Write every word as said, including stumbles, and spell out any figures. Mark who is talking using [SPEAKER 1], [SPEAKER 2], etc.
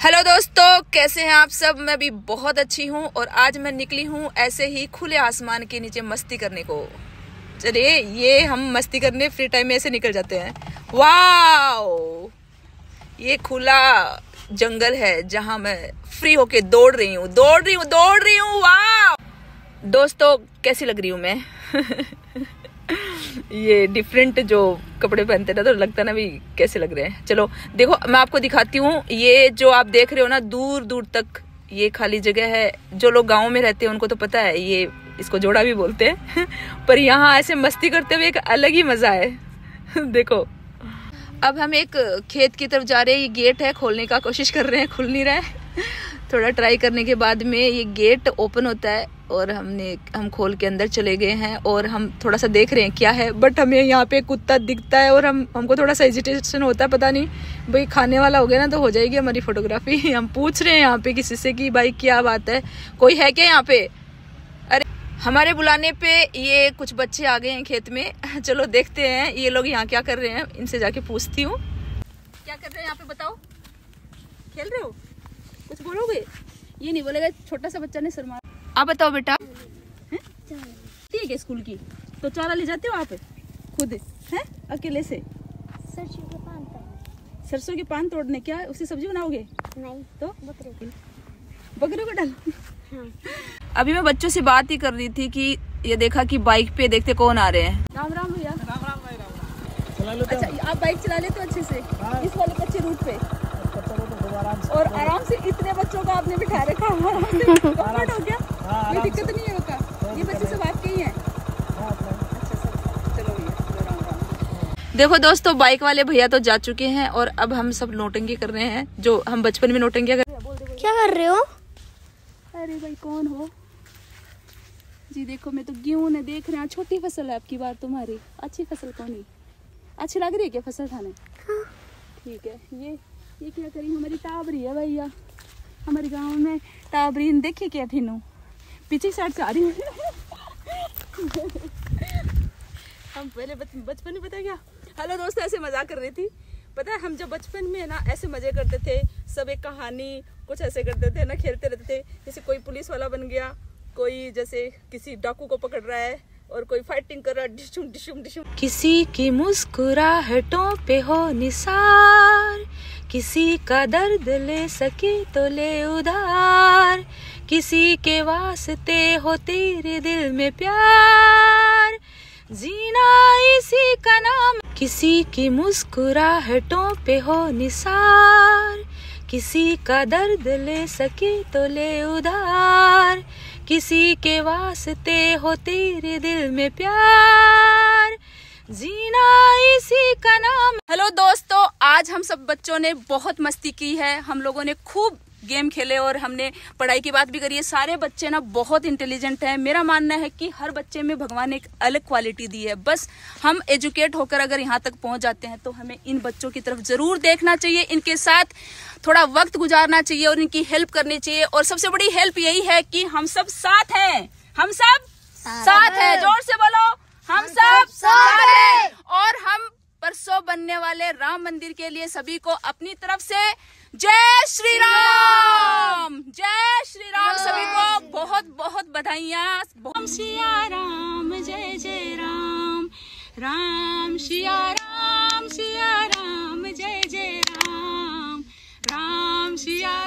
[SPEAKER 1] Hello दोस्तों, कैसे हैं आप सब। मैं भी बहुत अच्छी हूँ और आज मैं निकली हूँ ऐसे ही खुले आसमान के नीचे मस्ती करने को। चलिए, ये हम मस्ती करने फ्री टाइम में ऐसे निकल जाते हैं। वाओ, ये खुला जंगल है जहाँ मैं फ्री होके दौड़ रही हूँ दौड़ रही हूँ दौड़ रही हूँ वाओ दोस्तों, कैसी लग रही हूँ मैं? ये डिफरेंट जो कपड़े पहनते ना तो लगता ना भी कैसे लग रहे हैं। चलो देखो, मैं आपको दिखाती हूँ। ये जो आप देख रहे हो ना, दूर दूर तक ये खाली जगह है। जो लोग गांव में रहते हैं उनको तो पता है, ये इसको जोड़ा भी बोलते हैं। पर यहाँ ऐसे मस्ती करते हुए एक अलग ही मजा है। देखो, अब हम एक खेत की तरफ जा रहे हैं। ये गेट है, खोलने का कोशिश कर रहे हैं, खुल नहीं रहा है। थोड़ा ट्राई करने के बाद में ये गेट ओपन होता है और हमने हम खोल के अंदर चले गए हैं और हम थोड़ा सा देख रहे हैं क्या है। बट हमें यहाँ पे कुत्ता दिखता है और हम हमको थोड़ा सा हेजिटेशन होता है, पता नहीं भाई खाने वाला हो गया ना तो हो जाएगी हमारी फोटोग्राफी। हम पूछ रहे हैं यहाँ पे किसी से कि भाई क्या बात है, कोई है क्या यहाँ पे। अरे, हमारे बुलाने पे ये कुछ बच्चे आ गए हैं खेत में। चलो देखते हैं ये लोग यहाँ क्या कर रहे हैं, इनसे जाके पूछती हूँ। क्या कर रहे हैं यहाँ पे, बताओ। खेल रहे हो, कुछ बोलोगे? ये नहीं बोलेगा, छोटा सा बच्चा ने शर्मा। आप बताओ बेटा, ठीक है स्कूल की तो चारा ले जाते हो आप खुद हैं अकेले से?
[SPEAKER 2] सरसों के पान तोड़
[SPEAKER 1] सरसों के पान तोड़ने, क्या उससे सब्जी बनाओगे?
[SPEAKER 2] नहीं
[SPEAKER 1] तो
[SPEAKER 2] बकरे की।
[SPEAKER 1] बकरे को डाल।
[SPEAKER 2] हाँ।
[SPEAKER 1] अभी मैं बच्चों से बात ही कर रही थी कि ये देखा कि बाइक पे देखते कौन आ रहे हैं। राम राम भैया।
[SPEAKER 3] राम राम भाई, राम राम। चला लेते हैं।
[SPEAKER 1] अच्छा, आप बाइक चला लेते हो अच्छे से?
[SPEAKER 3] हाँ।
[SPEAKER 1] इस वाले कच्चे रूट पे
[SPEAKER 3] आराम से
[SPEAKER 1] और आराम से इतने बच्चों को आपने बिठा रखा, आराम से कंफर्ट हो गया।
[SPEAKER 3] हाँ,
[SPEAKER 1] कोई दिक्कत नहीं है होगा। ये बच्चे सब आपके ही हैं? अच्छा सर, चलो भैया, राम राम। देखो दोस्तों, बाइक वाले भैया तो जा चुके हैं और अब हम सब नोटंकी कर रहे हैं जो हम बचपन में नोटंकियां कर।
[SPEAKER 2] क्या कर रहे हो?
[SPEAKER 1] अरे भाई, कौन हो जी? देखो, मैं तो गेहूं ने देख रहे हैं। छोटी फसल है आपकी बार, तुम्हारी अच्छी फसल कौन है? अच्छी लग रही है क्या फसल खाने?
[SPEAKER 2] हाँ।
[SPEAKER 1] ठीक है। ये ये क्या करी, हमारी टाबरी है भैया। हमारे गांव में टाबरी देखिए क्या थी नू, पीछे साइड से आ रही हूँ। हम पहले बचपन में पता है क्या, हेलो दोस्तों, ऐसे मजाक कर रही थी। पता है हम जब बचपन में ना ऐसे मजे करते थे, सब एक कहानी कुछ ऐसे करते थे ना, खेलते रहते थे। जैसे कोई पुलिस वाला बन गया, कोई जैसे किसी डाकू को पकड़ रहा है और कोई फाइटिंग कर रहा है, डिशुम डिशुम डिशुम। किसी की मुस्कुराहटों पे हो निसार, किसी का दर्द ले सके तो ले उधार, किसी के वास्ते हो तेरे दिल में प्यार, जीना इसी का नाम। किसी की मुस्कुराहटों पे हो निसार, किसी का दर्द ले सके तो ले उधार, किसी के वास्ते हो तेरे दिल में प्यार, जीना इसी का नाम। हेलो दोस्तों, आज हम सब बच्चों ने बहुत मस्ती की है। हम लोगों ने खूब गेम खेले और हमने पढ़ाई की बात भी करी है। सारे बच्चे ना बहुत इंटेलिजेंट हैं। मेरा मानना है कि हर बच्चे में भगवान ने एक अलग क्वालिटी दी है। बस हम एजुकेट होकर अगर यहाँ तक पहुँच जाते हैं तो हमें इन बच्चों की तरफ जरूर देखना चाहिए, इनके साथ थोड़ा वक्त गुजारना चाहिए और इनकी हेल्प करनी चाहिए। और सबसे बड़ी हेल्प यही है कि हम सब साथ हैं, हम सब साथ हैं। जोर से बोलो, हम सब साथ हैं। और हम परसों बनने वाले राम मंदिर के लिए सभी को अपनी तरफ से जय श्री राम, जय श्री राम। सभी को बहुत बहुत बधाइयाँ। राम सिया राम, जय जय राम, राम सिया राम, सिया राम, जय जय राम, राम सिया